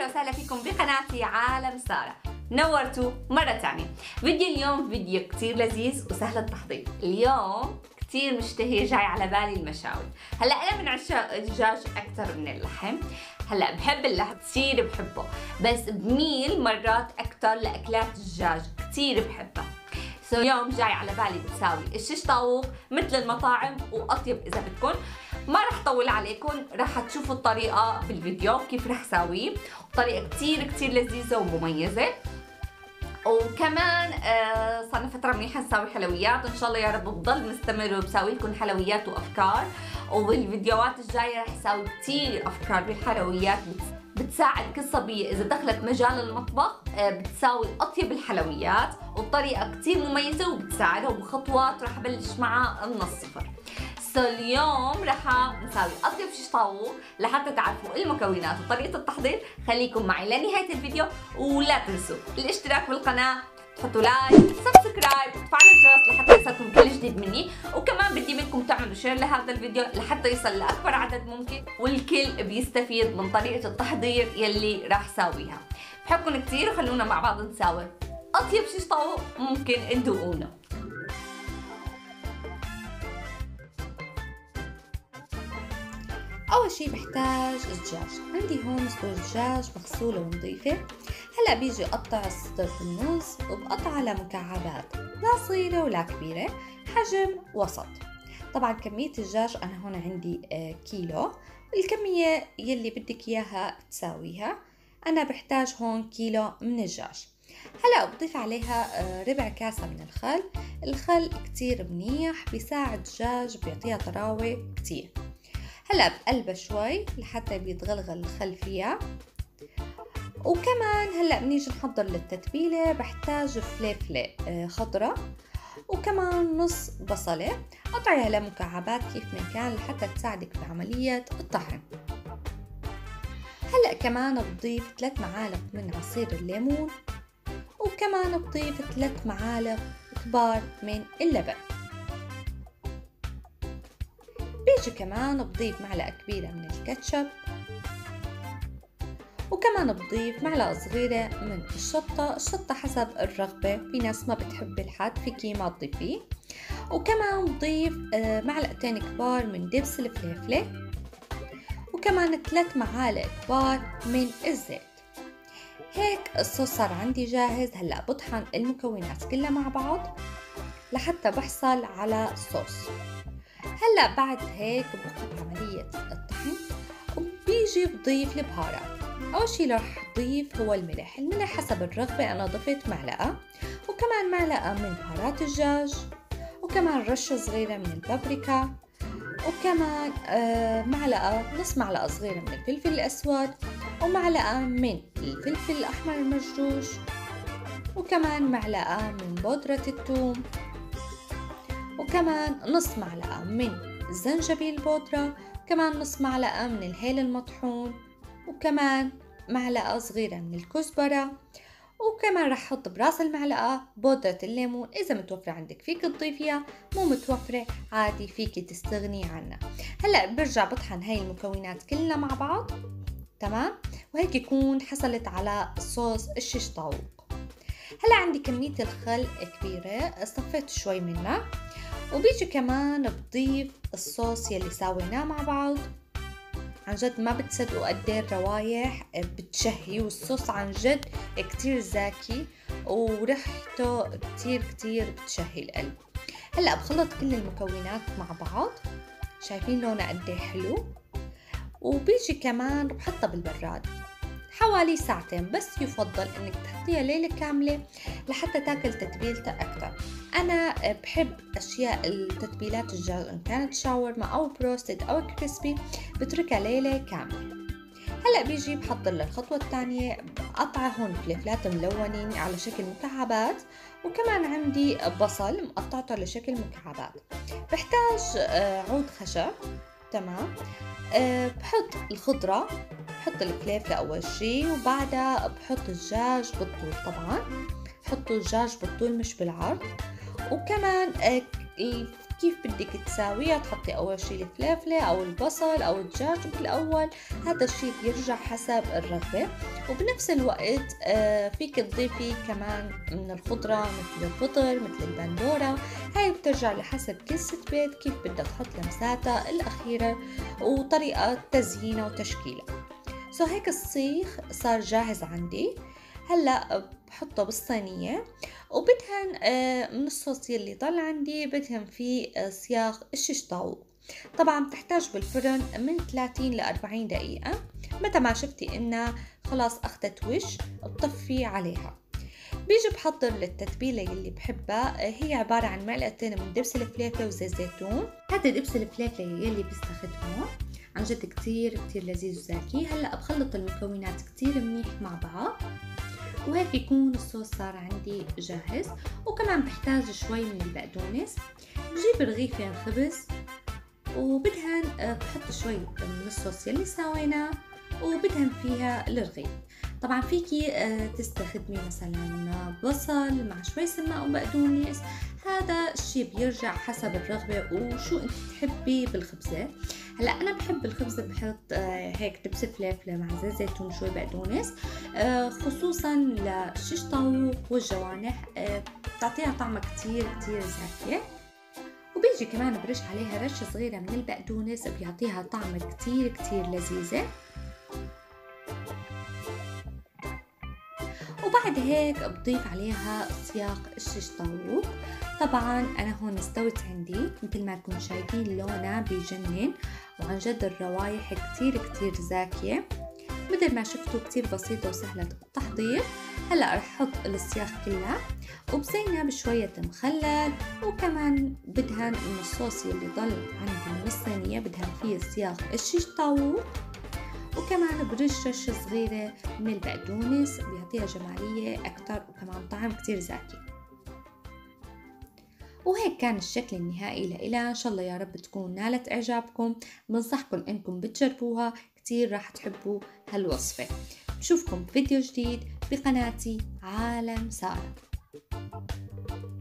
وسهلا فيكم بقناتي عالم سارة. نورتوا مرة تانية. فيديو اليوم فيديو كتير لذيذ وسهل التحضير. اليوم كتير مشتهي جاي على بالي المشاوي. هلا أنا من عشاق الدجاج أكثر من اللحم. هلا بحب اللحم كتير بحبه، بس بميل مرات أكثر لأكلات الدجاج كتير بحبها. اليوم جاي على بالي بتساوي الشيش طاووق مثل المطاعم وأطيب إذا بدكم. ما رح طول عليكم، رح تشوفوا الطريقة بالفيديو كيف رح ساويه. طريقة كتير لذيذة ومميزة. وكمان صار لنا فترة منيحة نساوي حلويات، ان شاء الله يا رب بضل مستمر وبساوي لكم حلويات وافكار. وبالفيديوهات الجاية رح اساوي كتير افكار بالحلويات بتساعد كل صبية إذا دخلت مجال المطبخ بتساوي أطيب الحلويات، وبطريقة كتير مميزة وبتساعدها، وبخطوات رح أبلش معها من الصفر. اليوم رح نساوي أطيب شيش طاووق. لحتى تعرفوا المكونات وطريقة التحضير خليكم معي لنهاية الفيديو، ولا تنسوا الاشتراك بالقناة، تحطوا لايك، سبسكرايب، وتفعلوا الجرس لحتى يصلكم كل جديد مني. وكمان بدي منكم تعملوا شير لهذا الفيديو لحتى يصل لاكبر عدد ممكن، والكل بيستفيد من طريقة التحضير يلي راح ساويها. بحبكم كثير وخلونا مع بعض نساوي اطيب شيش طاووق ممكن تذوقونه. أول شي بحتاج الدجاج. عندي هون صدور دجاج مغسولة ونظيفة. هلأ بيجي أقطع الصدر بالنص وبقطعها لمكعبات، لا صغيرة ولا كبيرة، حجم وسط. طبعا كمية الدجاج أنا هون عندي كيلو. الكمية يلي بدك إياها تساويها. أنا بحتاج هون كيلو من الدجاج. هلأ بضيف عليها ربع كاسة من الخل. الخل كتير منيح، بيساعد الدجاج، بيعطيها طراوة كتير. هلا بقلبها شوي لحتى بيتغلغل الخل فيها. وكمان هلا بنيجي نحضر للتتبيله. بحتاج فلفله خضراء، وكمان نص بصله قطعيها لمكعبات كيف ما كان لحتى تساعدك بعمليه الطحن. هلا كمان بضيف 3 معالق من عصير الليمون، وكمان بضيف 3 معالق كبار من اللبن. بيجي كمان بضيف معلقة كبيرة من الكاتشب، وكمان بضيف معلقة صغيرة من الشطة حسب الرغبة. في ناس ما بتحب الحاد فيكي ما تضيفيه. وكمان بضيف معلقتين كبار من دبس الفلفلة، وكمان 3 معالق كبار من الزيت. هيك الصوص صار عندي جاهز. هلأ بطحن المكونات كلها مع بعض لحتى بحصل على الصوص. هلا بعد هيك بوقف عملية الطحن وبيجي بضيف البهارات. أول شي رح ضيف هو الملح. الملح حسب الرغبة، أنا ضفت معلقة، وكمان معلقة من بهارات الدجاج، وكمان رشة صغيرة من البابريكا، وكمان نص معلقة صغيرة من الفلفل الأسود، ومعلقة من الفلفل الأحمر المجروش، وكمان معلقة من بودرة الثوم، وكمان نص معلقة من الزنجبيل بودرة، كمان نص معلقة من الهيل المطحون، وكمان معلقة صغيرة من الكزبرة، وكمان رح احط براس المعلقة بودرة الليمون. اذا متوفرة عندك فيك تضيفيها، مو متوفرة عادي فيك تستغني عنها. هلأ برجع بطحن هاي المكونات كلها مع بعض، تمام؟ وهيك يكون حصلت على صوص الشيش طاووق. هلأ عندي كمية الخل كبيرة، صفيت شوي منها. وبيجي كمان بضيف الصوص يلي ساويناه مع بعض. عن جد ما بتصدقوا قد ايه الروايح بتشهي، والصوص عن جد كتير زاكي، وريحته كتير بتشهي القلب. هلا بخلط كل المكونات مع بعض، شايفين لونه قد ايه حلو. وبيجي كمان بحطها بالبراد حوالي ساعتين، بس يفضل انك تحطيها ليلة كاملة لحتى تاكل تتبيلتها اكثر. انا بحب اشياء التتبيلات الدجاج ان كانت شاورما او بروستد او كريسبي بتركها ليلة كاملة. هلا بيجي بحضر للخطوة الثانية. بقطع هون فلفلات ملونين على شكل مكعبات، وكمان عندي بصل مقطعته على شكل مكعبات. بحتاج عود خشب، تمام. بحط الخضرة، بحط الفلفل أول شي، وبعدها بحط الدجاج بالطول. طبعا حطوا الدجاج بالطول مش بالعرض. وكمان كيف بدك تساويها. تحطي أول شي الفلافلة أو البصل أو الدجاج بالأول، هذا الشي بيرجع حسب الرغبة. وبنفس الوقت فيك تضيفي كمان من الخضرة مثل الفطر مثل البندورة، هاي بترجع لحسب كل ست بيت كيف بدها تحط لمساتها الأخيرة وطريقة تزيينها وتشكيلها. هيك السيخ صار جاهز عندي. هلا بحطه بالصينية وبدهن من الصوص يلي ضل عندي بدهن فيه سياخ الشيش طاووق. طبعا بتحتاج بالفرن من 30 ل 40 دقيقة. متى ما شفتي انها خلاص اخذت وش بطفي عليها. بيجي بحضر للتتبيلة يلي بحبها، هي عبارة عن معلقتين من دبس الفليفلة وزيت زيتون. هذا دبس الفليفلة يلي بستخدمه عن جد كتير لذيذ وزاكي. هلأ بخلط المكونات كتير منيح مع بعض وهيك يكون الصوص صار عندي جاهز. وكمان بحتاج شوي من البقدونس. بجيب رغيفين خبز وبدهن بحط شوي من الصوص يلي سويناه وبدهن فيها الرغيف. طبعا فيكي تستخدمي مثلا بصل مع شوي سماق وبقدونس، هذا الشي بيرجع حسب الرغبة وشو انت تحبي بالخبزة. هلا انا بحب الخبزة بحط هيك دبس فليفلة مع زيت زيتون شوي بقدونس، خصوصا للشيش طاووق والجوانح، بتعطيها طعمة كتير زاكية. وبيجي كمان برش عليها رشة صغيرة من البقدونس بيعطيها طعمة كتير لذيذة. وبعد هيك بضيف عليها سياق الشيش طاووق. طبعا انا هون استوت عندي مثل ما تكونوا شايفين لونها بيجنن، وعن جد الروايح كتير زاكية مثل ما شفتوا، كتير بسيطة وسهلة التحضير. هلا رح احط السياخ كلها وبزينها بشوية مخلل، وكمان بدهن من الصوص اللي ضل عندي من الصينية بدهن فيه سياخ الشيش طاووق، وكمان برش رشة صغيرة من البقدونس بيعطيها جمالية أكتر وكمان طعم كتير زاكي. وهيك كان الشكل النهائي لإلها. إن شاء الله يا رب تكون نالت إعجابكم. بنصحكم إنكم بتجربوها، كتير راح تحبوا هالوصفة. بشوفكم بفيديو جديد بقناتي عالم سارة.